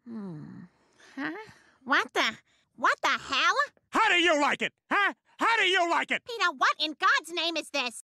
Huh? What the hell? How do you like it? Huh? How do you like it? Peter, what in God's name is this?